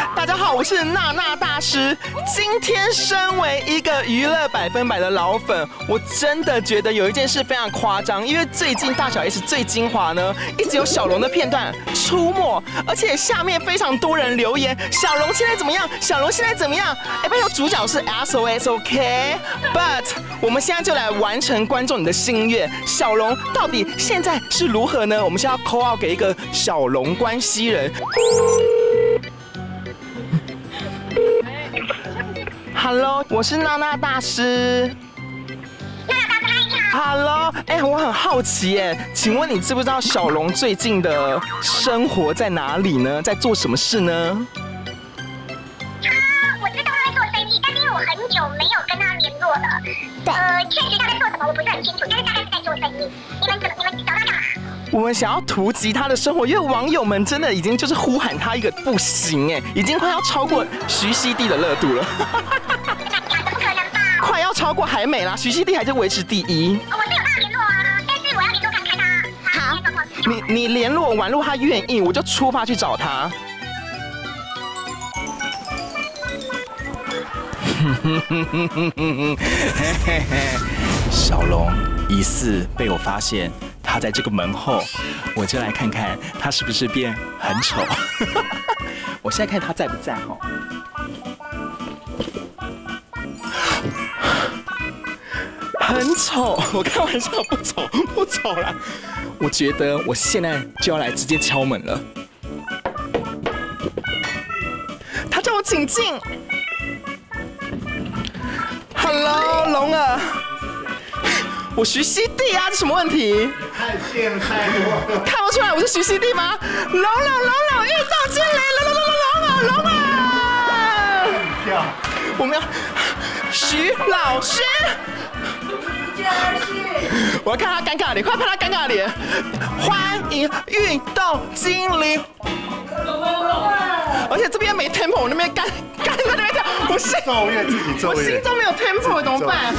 大家好，我是娜娜大师。今天身为一个娱乐100%的老粉，我真的觉得有一件事非常夸张，因为最近大小 S 最精华呢，一直有小龙的片段出没，而且下面非常多人留言，小龙现在怎么样？小龙现在怎么样？哎，拜托，主角是 SOS，OK？But 我们现在就来完成观众你的心愿，小龙到底现在是如何呢？我们现在要 call out 给一个小龙关系人。Hello， 我是娜娜大师。Hello， 哎，我很好奇耶，请问你知不知道小龙最近的生活在哪里呢？在做什么事呢？ 我知道他在做生意，但是因为我很久没有跟他联络了，确实他在做什么我不是很清楚，但是大概是在做生意。你们找他干嘛？ 我们想要突击他的生活，因为网友们真的已经就是呼喊他一个不行哎，已经快要超过徐熙娣的热度了。快要超过海美啦，徐熙娣还是维持第一。 我是有跟他联络啊，但是我要联络看他。好， 你联络完，如果他愿意，我就出发去找他。小龙疑似被我发现。他在这个门后，我就来看看他是不是变很丑。我现在看他在不在哈？很丑，我开玩笑，不丑啦。我觉得我现在就要来直接敲门了。他叫我请进。Hello， 龙儿。我徐熙娣啊，这什么问题？ 太变态了！ 看不出来我是徐熙娣吗？龙，运动精灵，龙啊！我们要徐老师。我要看他尴尬的脸，快拍他尴尬的脸！欢迎运动精灵。而且这边没 tempo， 我那边干在那边跳，我心奏乐自己奏乐， 我心中没有 tempo， 怎么办？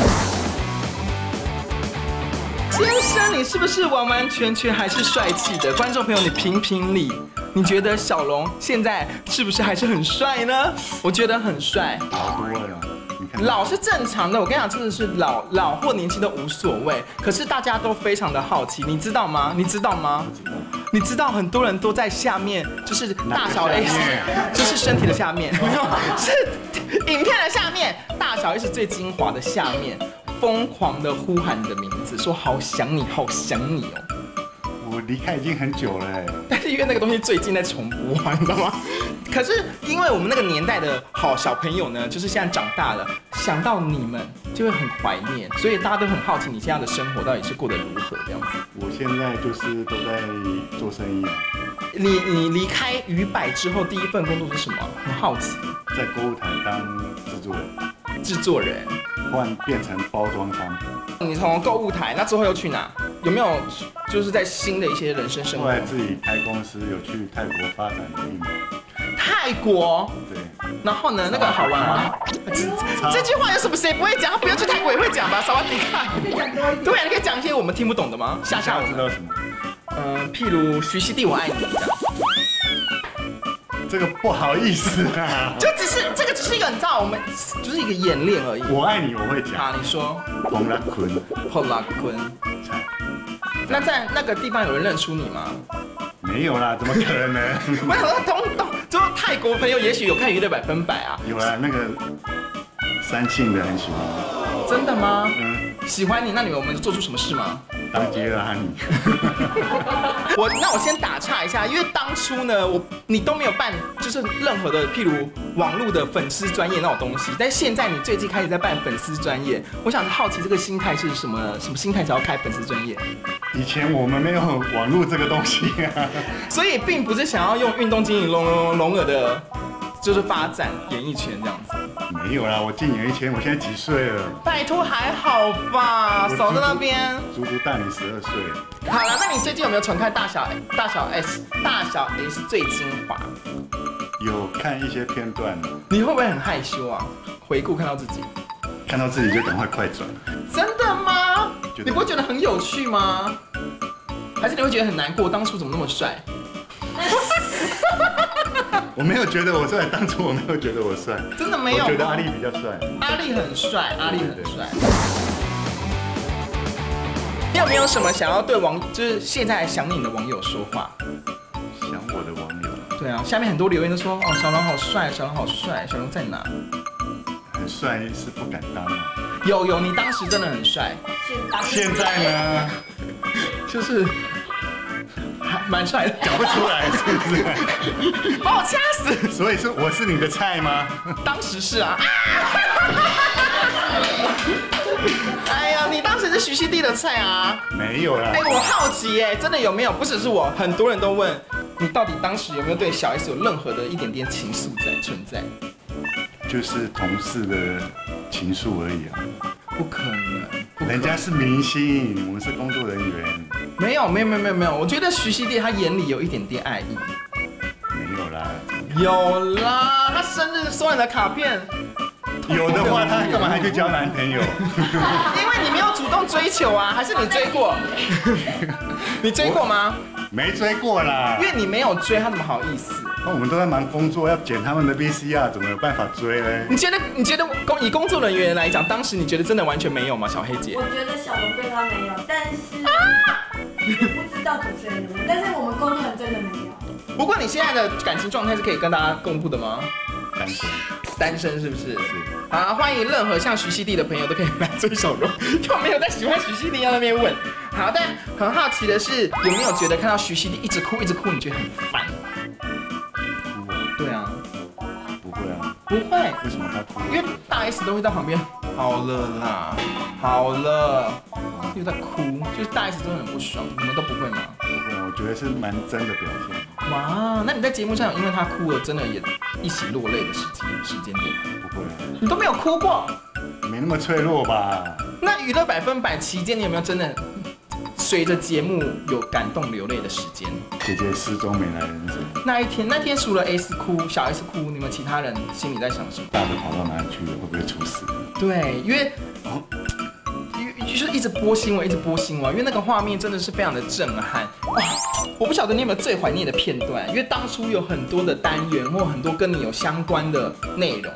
先生，你是不是完完全全还是帅气的？观众朋友，你评评理，你觉得小龙现在是不是还是很帅呢？我觉得很帅， 老多了。 老是正常的，我跟你讲，真的是老或年轻都无所谓。可是大家都非常的好奇，你知道吗？你知道吗？你知道很多人都在下面，就是大小 S， 就是身体的下面，没有，是影片的下面，大小 S 最精华的下面。疯狂的呼喊你的名字，说好想你，好想你哦！ 我离开已经很久了哎， 但是因为那个东西最近在重播啊，你知道吗？可是因为我们那个年代的好小朋友呢，就是现在长大了，想到你们就会很怀念，所以大家都很好奇你现在的生活到底是过得如何这样子。 我现在就是都在做生意啊。 你离开娱百之后，第一份工作是什么？很好奇。 在购物台当制作人。换变成包装商。 你从购物台，那之后又去哪？有没有就是在新的一些人生生活？ 后来自己开公司，有去泰国发展的运动。 泰国？ 对。 然后呢？那个好玩吗？这句话有什么谁不会讲？他不用去泰国也会讲吧？萨瓦迪卡。对啊，你可以讲一些我们听不懂的吗？吓我知道什么？ 譬如徐熙娣我爱你这样。 这个不好意思啊， 这个只是一个，你知道，我们就是一个演练而已。 我爱你，我会讲。 好，你说。 彭拉坤。 彭拉坤。那在那个地方有人认出你吗？ 没有啦，怎么可能？ 我想说就是泰国朋友也许有看娱乐100%啊。 有啦，那个三庆的很喜欢我。 真的吗？喜欢你，那我们做出什么事吗？ 当街拉你。 那我先打岔一下，因为当初呢，你都没有办，就是任何的，譬如网络的粉丝专业那种东西，但是现在你最近开始在办粉丝专业，我想好奇这个心态是什么心态才要开粉丝专业？ 以前我们没有网络这个东西啊， 所以并不是想要用运动经营龙儿的，就是发展演艺圈这样子。 没有啦，我进演艺圈，我现在几岁了？ 拜托还好吧，守在那边。 足足大你12岁。 好了，那你最近有没有重看大小 S 最精华？ 有看一些片段。 你会不会很害羞啊？回顾看到自己就赶快快转。 真的吗？你不会觉得很有趣吗？还是你会觉得很难过？当初怎么那么帅？ 我没有觉得我帅，当初我没有觉得我帅， 真的没有。 我觉得阿力比较帅。 阿力很帅，阿力很帅。你有没有什么想要对就是现在想你的网友说话？ 想我的网友？对啊，下面很多留言都说哦，小龙好帅，小龙好帅，小龙在哪？ 很帅是不敢当啊。 有，你当时真的很帅。 现在呢？ 就是还蛮帅的， 讲不出来是不是？ 把我掐死！ 所以说我是你的菜吗？ 当时是啊。哎呀，你当时是徐熙娣的菜啊？ 没有啦。 哎，我好奇哎，真的有没有？不只是我，很多人都问你，到底当时有没有对小 S 有任何的一点点情愫存在？ 就是同事的情愫而已啊。 不可能， 人家是明星，我们是工作人员。 没有，我觉得徐熙娣她眼里有一点点爱意。 没有啦。 有啦，她生日收你的卡片。 有的话，她干嘛还去交男朋友？ 因为你没有主动追求啊，还是你追过？你追过吗？ 没追过啦。 因为你没有追，她怎么好意思？ 那我们都在忙工作，要剪他们的 VCR， 怎么有办法追呢？ 你觉得以工作人员来讲，当时你觉得真的完全没有吗？小黑姐？ 我觉得小龙对他没有，但是不知道主持人有没有，但是我们工作人员真的没有。 不过你现在的感情状态是可以跟大家公布的吗？ 单身。 单身是不是？ 是。 好，欢迎任何像徐熙娣的朋友都可以来追小龙，又没有在喜欢徐熙娣要那边问。好，但很好奇的是，有没有觉得看到徐熙娣一直哭，你觉得很烦？对啊， 不会啊， 不会。 为什么他哭？ 因为大 S 都会在旁边，好了啦，好了，又在哭，就是大 S 真的很不爽，你们都不会吗？ 不会啊，我觉得是蛮真的表现。 哇，那你在节目上有因为他哭了，真的也一起落泪的时间点？ 不会， 你都没有哭过， 没那么脆弱吧？ 那娱乐100%期间，你有没有真的随着节目有感动流泪的时间？ 姐姐失踪没来人生。 那天除了 S 哭，小 S 哭，你们其他人心里在想什么？ 大的跑到哪里去了？会不会出事？ 对，因为就是一直播新闻，因为那个画面真的是非常的震撼。哇，我不晓得你有没有最怀念的片段，因为当初有很多的单元或很多跟你有相关的内容。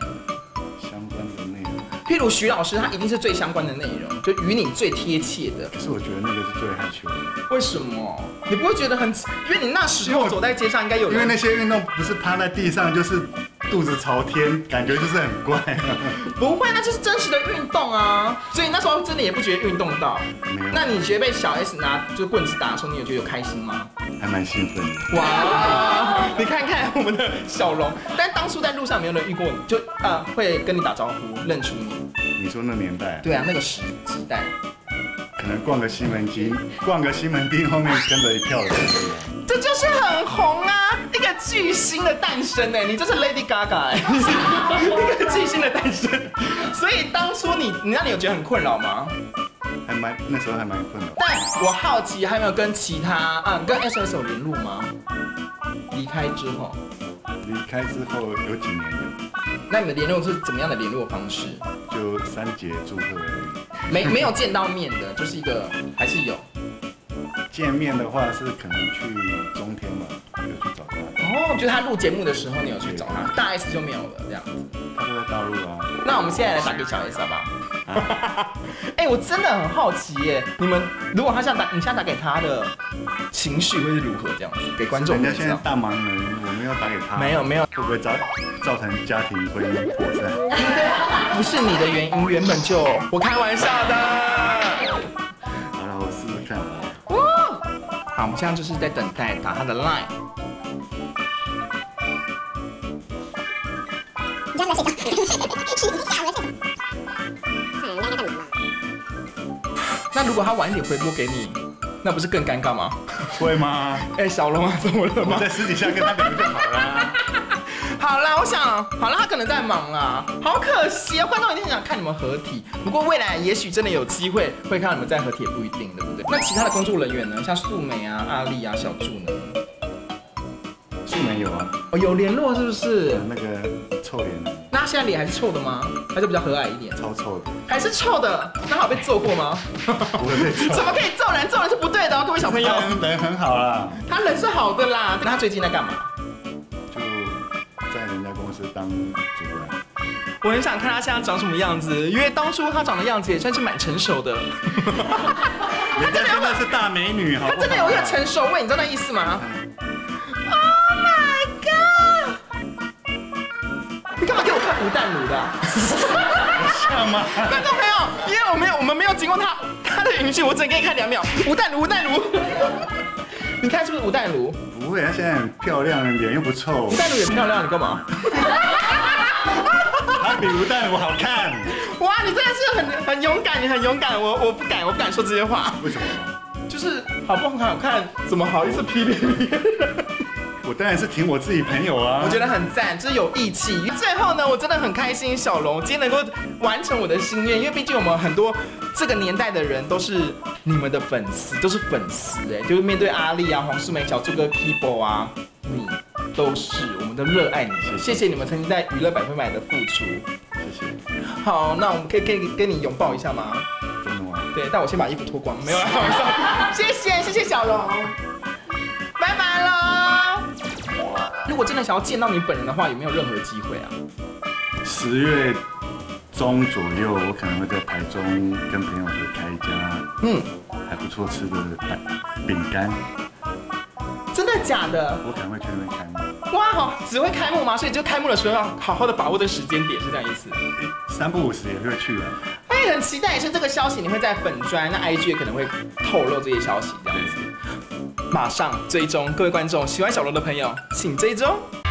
譬如徐老师，他一定是最相关的内容，就与你最贴切的。 可是我觉得那个是最害羞的。 为什么？你不会觉得很？因为你那时候走在街上，应该有人。 因为那些运动不是趴在地上，就是肚子朝天，感觉就是很怪。 不会，那就是真实的运动啊。所以那时候真的也不觉得运动到。 没有。 那你觉得被小 S 拿就棍子打的时候，你有觉得有开心吗？ 还蛮兴奋的。 哇！你看看我们的小龙，但当初在路上没有人遇过你，就会跟你打招呼，认出你。 你说那年代？ 对啊，那个时代。 可能逛个西门町后面跟着一票人。 这就是很红啊，一个巨星的诞生哎，你就是 Lady Gaga 哎，一个巨星的诞生。所以当初那你有觉得很困扰吗？ 那时候还蛮困扰。 但我好奇，还没有跟其他跟 SS 有联络吗？离开之后有几年有。那你们联络是怎么样的联络方式？ 就3节祝贺而已。没有见到面的，就是一个还是有。 见面的话是可能去中天吧，有去找他。 哦，就是他录节目的时候，你有去找他，大 S 就没有了这样子。 他都在大陆啊。 那我们现在来打给小 S 好不好？哎，我真的很好奇耶，你们如果你现在打给他的情绪会是如何这样子？给观众。 人家现在大忙人，我们要打给他。 没有，会不会造成家庭婚姻破散？ 不是你的原因，原本就我开玩笑的。 好了，我试试看。 好，我们现在就是在等待打他的 line。你刚才那如果他晚一点回拨给你，那不是更尴尬吗？ 会吗？ 哎，小龙啊，怎么了吗？ 我在私底下跟他聊就好了。 好啦，我想好了，他可能在忙啦，好可惜啊！观众一定很想看你们合体，不过未来也许真的有机会会看到你们在合体，也不一定，对不对？那其他的工作人员呢？像素梅啊、阿丽啊、小柱呢？ 素梅有啊。 哦，有联络是不是？ 那个臭脸。 那他现在脸还是臭的吗？还是比较和蔼一点？ 超臭的。还是臭的？那他有被揍过吗？ 不会被揍。 怎么可以揍人？揍人是不对的哦，各位小朋友。 人很好啦。 他人是好的啦。那他最近在干嘛？ 当主管。 我很想看他现在长什么样子，因为当初他长的样子也算是蛮成熟的。 人家真的是大美女，好不好？ 他真的有一个成熟味，你知道那意思吗 ？Oh my god！ 你干嘛给我看吴淡如的、啊？ 像吗？ 观众朋友，因为我们没有经过他的允许，我只能给你看2秒。吴淡如，你看是不是吴淡如？ 不会，她现在很漂亮，脸又不臭。 吴淡如也漂亮，你干嘛？ 她比吴淡如好看。 哇，你真的是很勇敢，你很勇敢，我不敢说这些话。 为什么？ 就是好不好看，怎么好意思批评别人？ 我当然是挺我自己朋友啊。 我觉得很赞，就是有义气。最后呢，我真的很开心，小龙今天能够完成我的心愿，因为毕竟我们很多这个年代的人都是你们的粉丝，都是粉丝哎，就是面对阿丽啊、黄素梅、小猪哥、Kibo 啊，你都是我们的热爱你，谢谢你们曾经在娱乐100%的付出。 谢谢。 好，那我们可以跟你拥抱一下吗？ 真的吗？ 对，但我先把衣服脱光，没有啦，开玩笑。谢谢小龙，拜拜喽。如果真的想要见到你本人的话，有没有任何机会啊 10月中左右，我可能会在台中跟朋友开一家还不错吃的饼干。 真的假的？ 我可能会去那边开幕。 哇，好，只会开幕吗？所以就开幕的时候要好好的把握这个时间点，是这样意思 ？3不5时也会去啊。 哎，很期待，也是这个消息你会在粉专，那 IG 也可能会透露这些消息，这样子。马上追踪，各位观众，喜欢小龙的朋友请追踪。